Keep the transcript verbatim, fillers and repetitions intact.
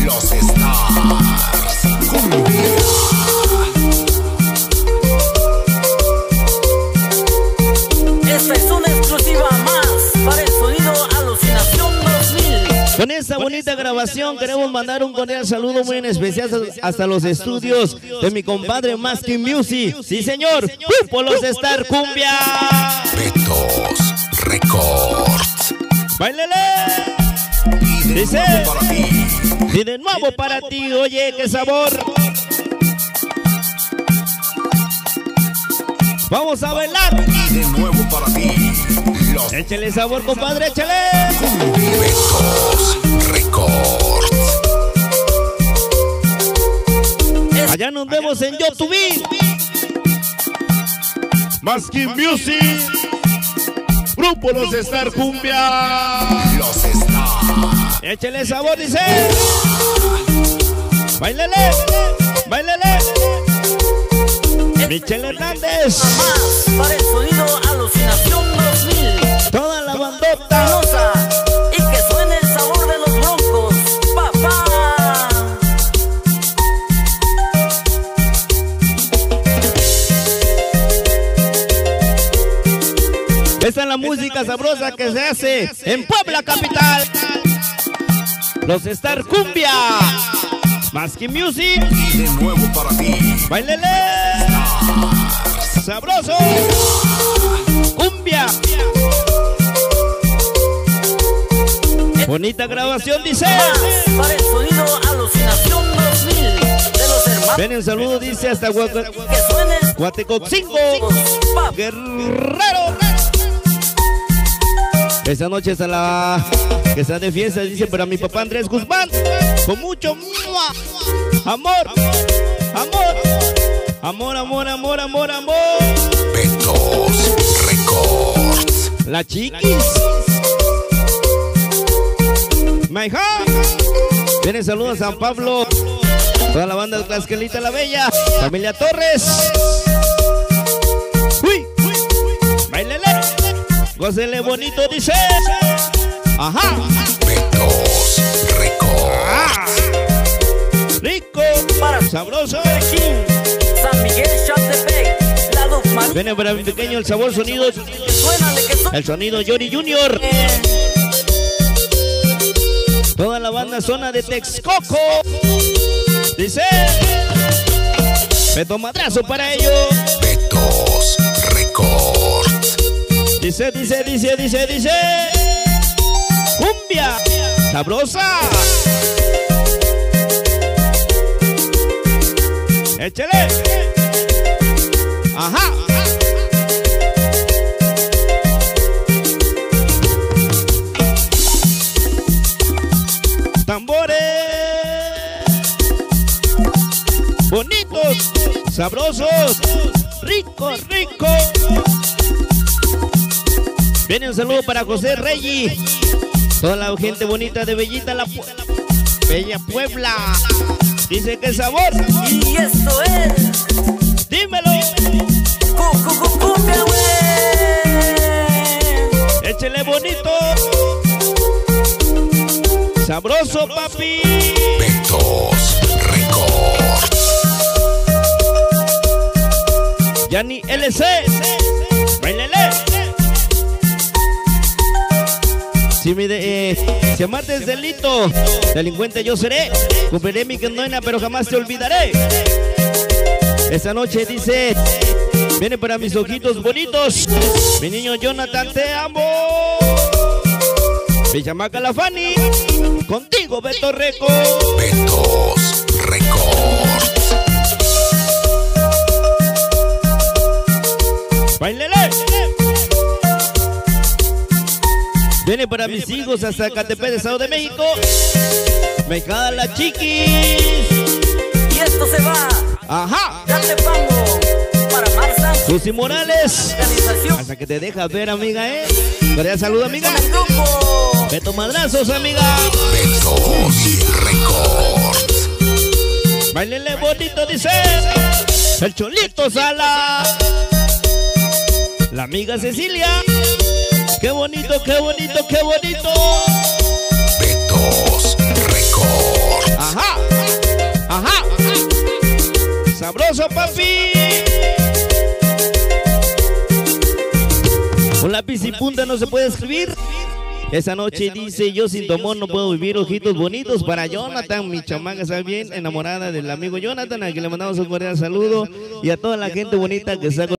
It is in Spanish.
Los Stars Cumbia. Esta es una exclusiva más para el sonido Alucinación dos mil. Con esta bonita grabación queremos mandar un cordial saludo muy en especial hasta los estudios de mi compadre Masky Music. Sí, señor, por los Star Cumbia. Betos Records. ¡Báilele! Y de Dice, nuevo para ti. y de nuevo para ti, oye, qué sabor. Vamos a bailar. Y de nuevo para ti. Los Échale sabor, compadre, échale. Betos Records. Allá nos vemos en YouTube. Masky Music. Grupo Los Star Cumbia. Los Stars. Échale sabor, dice. Báilele, báilele. Michelle Hernández. Más para el sonido Alucinación dos mil. Toda la bandota. Rosa, y que suene el sabor de los broncos, papá. Esta es la música sabrosa que se hace en Puebla capital. Los Star Cumbia. Masky Music. Y de nuevo para ti. Báilele. Sabroso. Cumbia. Bonita grabación, dice. Más para el sonido Alucinación dos mil de los hermanos. Ven el saludo, dice hasta Huaca- Que suene el Huatecocingo. papá. Guerrero. Esta noche está la que está de fiesta, dice, para mi papá Andrés Guzmán, con mucho ¡mua! amor, amor, amor, amor, amor, amor, amor. Betos Records. La Chiquis. My heart. Viene saludos a San Pablo, toda la banda de Tlaxcalita la Bella, familia Torres. Uy, bailele. Gócele bonito, dice. Ajá. Betos Records. Ah. Rico, Para sabroso. San Miguel Chaptepec, la Dufman. Viene para mi pequeño el sabor sonido. Que suénale, que suene. El sonido Yori Junior. Toda la banda zona de Texcoco. Dice. Peto madrazo para ellos. Betos Records. Dice, dice, dice, dice, dice. Cumbia. Sabrosa. Échale. Ajá. Tambores. Bonitos. Sabrosos. Rico, rico. Viene un saludo para José Reyes. Toda la gente bonita de Bellita, la Pu- Bella Puebla. Dice que sabor. Y esto es Dímelo. Cu- cu- cu- Cumbia, güey. Échele bonito. Sabroso, papi. Betos Records. Yani L C. Bailele. Si, me de, eh, si amarte es delito, delincuente yo seré. Cumpliré mi condena, pero jamás te olvidaré. Esta noche dice, viene para mis ojitos bonitos. Mi niño Jonathan, te amo. Mi chamaca la Fanny, contigo Beto Reco. Betos Records. Bailele. Viene para mis hijos hasta Catepec, Estado de México. Me cae la Chiquis. Y esto se va. Ajá. Date pango para Marza. Lucy Morales. Organización. Hasta que te dejas ver, amiga, ¿eh? Cordial saludo, amiga. El grupo. Beto Madrazos, amiga. Betos Records. Bailele bonito, dice. El Cholito Sala. La amiga Cecilia. Qué bonito, qué bonito, qué bonito. Betos Records. Ajá. ¡Sabroso, papi! Con lápiz y punta no se puede escribir. Esa noche dice, yo sin tu amor no puedo vivir. Ojitos bonitos para Jonathan, mi chamaca está bien enamorada del amigo Jonathan, a quien le mandamos un cordial saludo, y a toda la gente bonita que está con